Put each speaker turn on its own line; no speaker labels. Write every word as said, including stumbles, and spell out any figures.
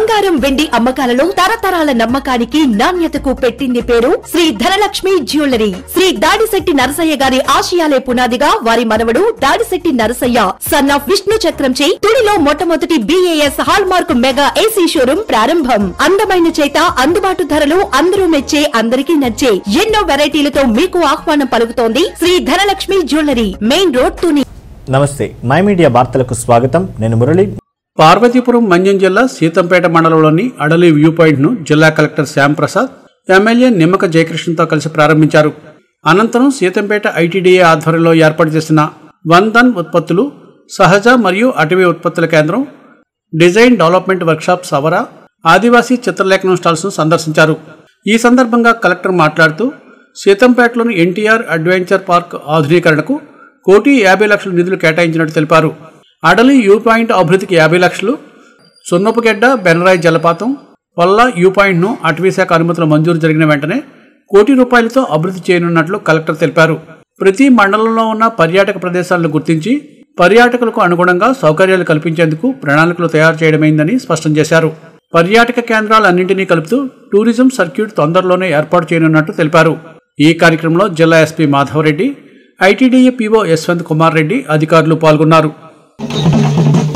బంగారం వెండి అమ్మకాలలో తరతరాల నమ్మకానికి నాణ్యతకు పెట్టింది పేరు శ్రీ ధనలక్ష్మి జ్యువెలరీ. శ్రీ దాడిశెట్టి నరసయ్య గారి ఆశయాలే పునాదిగా వారి మనవడు దాడిశెట్టి నరసయ్య సన్ ఆఫ్ విష్ణు చక్రంచే తుడిలో మొట్టమొదటి BAS hallmark mega AC showroom ప్రారంభం. అందమైన చేత అందుబాటు ధరలు అందరూ మెచ్చే అందరికీ నచ్చే ఎన్నో వెరైటీలతో మీకు ఆహ్వానం పలుకుతోంది Shri Dhanalakshmi jewellery, main road Tuni.
నమస్తే, మై మీడియా వార్తలకు స్వాగతం. నేను మురళి.
పార్వతీపురం మన్యం జిల్లా సీతంపేట మండలంలోని అడలి వ్యూ పాయింట్ ను జిల్లా కలెక్టర్ శ్యామ్ ప్రసాద్, ఎమ్మెల్యే నిమ్మక జయకృష్ణతో కలిసి ప్రారంభించారు. అనంతరం సీతంపేట ఐటీడీఏ ఆధ్వర్యంలో ఏర్పాటు చేసిన వన్ ధన్ ఉత్పత్తులు, సహజ మరియు అటవీ ఉత్పత్తుల కేంద్రం, డిజైన్ డెవలప్మెంట్ వర్క్షాప్ సవర, ఆదివాసీ చిత్రలేఖనం స్టాల్స్ ను సందర్శించారు. ఈ సందర్భంగా కలెక్టర్ మాట్లాడుతూ సీతంపేటలోని ఎన్టీఆర్ అడ్వెంచర్ పార్క్ ఆధునీకరణకు కోటి యాభై లక్షల నిధులు కేటాయించినట్టు తెలిపారు. అడలి వ్యూ పాయింట్ అభివృద్ధికి యాభై లక్షలు, సున్నపుగెడ్డ బెనరాయి జలపాతం, వల్ల వ్యూ పాయింట్ను అటవీశాఖ అనుమతులు మంజూరు జరిగిన వెంటనే కోటి రూపాయలతో అభివృద్ధి చేయనున్నట్లు కలెక్టర్ తెలిపారు. ప్రతి మండలంలో ఉన్న పర్యాటక ప్రదేశాలను గుర్తించి పర్యాటకులకు అనుగుణంగా సౌకర్యాలు కల్పించేందుకు ప్రణాళికలు తయారు చేయడమైందని స్పష్టం చేశారు. పర్యాటక కేంద్రాలన్నింటినీ కలుపుతూ టూరిజం సర్క్యూట్ తొందరలోనే ఏర్పాటు చేయనున్నట్టు తెలిపారు. ఈ కార్యక్రమంలో జిల్లా SP Madhava Reddy, ITDA PO Yashwant Kumar Reddy అధికారులు పాల్గొన్నారు.